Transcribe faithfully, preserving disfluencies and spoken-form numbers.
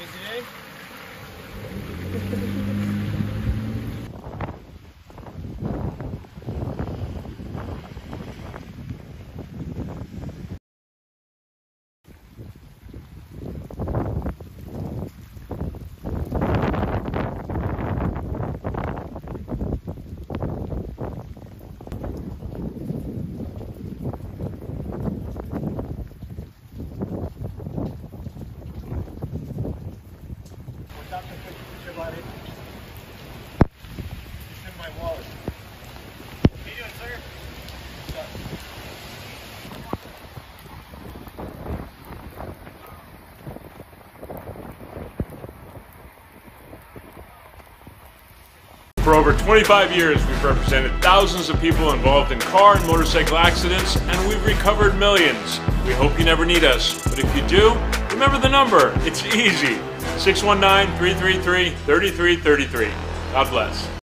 day. It's in my wallet. How you doing, sir? For over twenty-five years, we've represented thousands of people involved in car and motorcycle accidents, and we've recovered millions. We hope you never need us, but if you do, remember the number. It's easy. six one nine, three three three, three three three three. God bless.